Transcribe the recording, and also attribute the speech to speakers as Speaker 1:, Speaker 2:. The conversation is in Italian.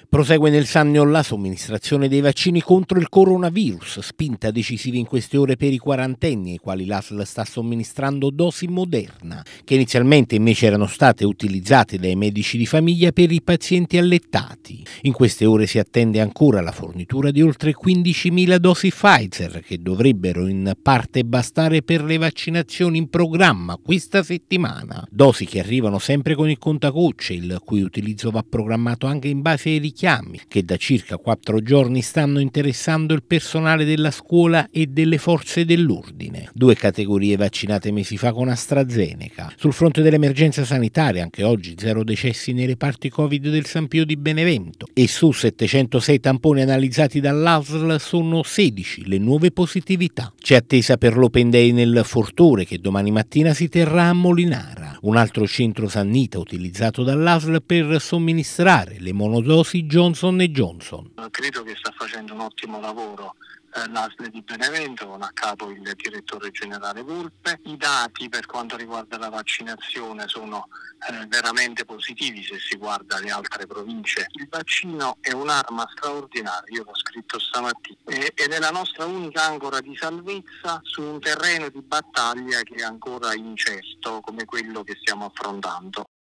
Speaker 1: Prosegue nel Sannio la somministrazione dei vaccini contro il coronavirus, spinta decisiva in queste ore per i quarantenni, ai quali l'ASL sta somministrando dosi Moderna, che inizialmente invece erano state utilizzate dai medici di famiglia per i pazienti allettati. In queste ore si attende ancora la fornitura di oltre 15.000 dosi Pfizer, che dovrebbero in parte bastare per le vaccinazioni in programma questa settimana. Dosi che arrivano sempre con il contagocce, il cui utilizzo va programmato anche in base ai richiami che da circa 4 giorni stanno interessando il personale della scuola e delle forze dell'ordine. 2 categorie vaccinate mesi fa con AstraZeneca. Sul fronte dell'emergenza sanitaria anche oggi 0 decessi nei reparti Covid del San Pio di Benevento e su 706 tamponi analizzati dall'ASL sono 16 le nuove positività. C'è attesa per l'Open Day nel Fortore che domani mattina si terrà a Molinara, un altro centro sannita utilizzato dall'ASL per somministrare le monodosi Johnson & Johnson.
Speaker 2: Credo che sta facendo un ottimo lavoro l'ASL di Benevento con a capo il direttore generale Volpe. I dati per quanto riguarda la vaccinazione sono veramente positivi se si guarda le altre province. Il vaccino è un'arma straordinaria, io l'ho scritto stamattina, ed è la nostra unica ancora di salvezza su un terreno di battaglia che è ancora incerto come quello che stiamo affrontando.